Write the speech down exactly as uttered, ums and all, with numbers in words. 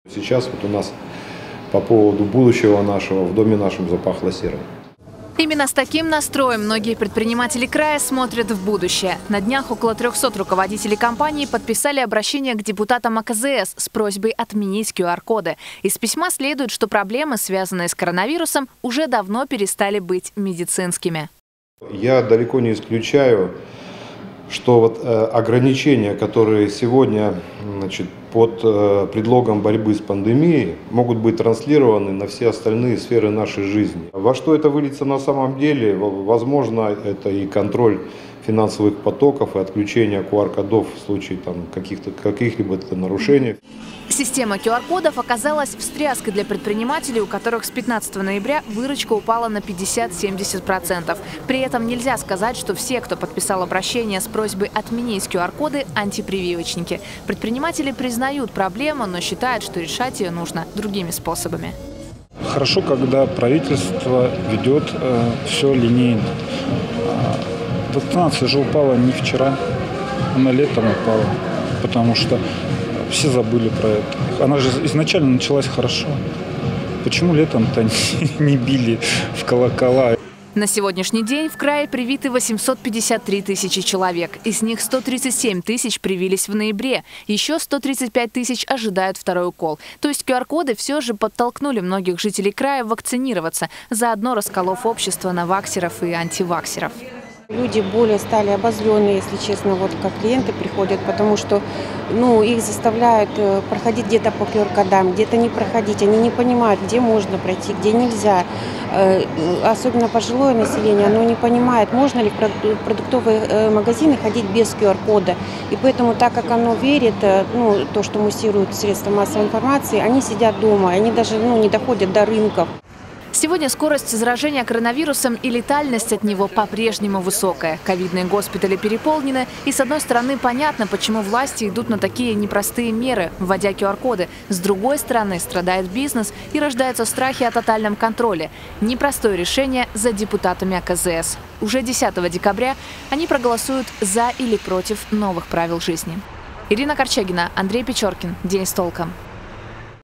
Сейчас вот у нас по поводу будущего нашего в доме нашем запахло серым. Именно с таким настроем многие предприниматели края смотрят в будущее. На днях около трёхсот руководителей компаний подписали обращение к депутатам А К З С с просьбой отменить ку ар коды. Из письма следует, что проблемы, связанные с коронавирусом, уже давно перестали быть медицинскими. Я далеко не исключаю, что вот э, ограничения, которые сегодня, значит, под э, предлогом борьбы с пандемией, могут быть транслированы на все остальные сферы нашей жизни. Во что это выльется на самом деле? Возможно, это и контроль финансовых потоков, и отключение ку ар кодов в случае там, каких-то, каких-либо нарушений. Система ку ар кодов оказалась встряской для предпринимателей, у которых с пятнадцатого ноября выручка упала на пятьдесят-семьдесят процентов. При этом нельзя сказать, что все, кто подписал обращение с просьбой отменить ку ар коды, антипрививочники. Предприниматели признают проблему, но считают, что решать ее нужно другими способами. Хорошо, когда правительство ведет э, все линейно. Вакцинация же упала не вчера, она летом упала, потому что все забыли про это. Она же изначально началась хорошо. Почему летом-то не били в колокола? На сегодняшний день в крае привиты восемьсот пятьдесят три тысячи человек. Из них сто тридцать семь тысяч привились в ноябре. Еще сто тридцать пять тысяч ожидают второй укол. То есть ку ар коды все же подтолкнули многих жителей края вакцинироваться, заодно расколов общество на ваксеров и антиваксеров. Люди более стали обозленные, если честно, вот как клиенты приходят, потому что ну, их заставляют проходить где-то по ку ар кодам, где-то не проходить. Они не понимают, где можно пройти, где нельзя. Особенно пожилое население, оно не понимает, можно ли в продуктовые магазины ходить без ку ар кода. И поэтому, так как оно верит, ну, то, что муссируют средства массовой информации, они сидят дома, они даже ну, не доходят до рынков. Сегодня скорость заражения коронавирусом и летальность от него по-прежнему высокая. Ковидные госпитали переполнены. И с одной стороны понятно, почему власти идут на такие непростые меры, вводя ку ар коды. С другой стороны страдает бизнес и рождаются страхи о тотальном контроле. Непростое решение за депутатами А К З С. Уже десятого декабря они проголосуют за или против новых правил жизни. Ирина Корчагина, Андрей Печоркин. День с толком.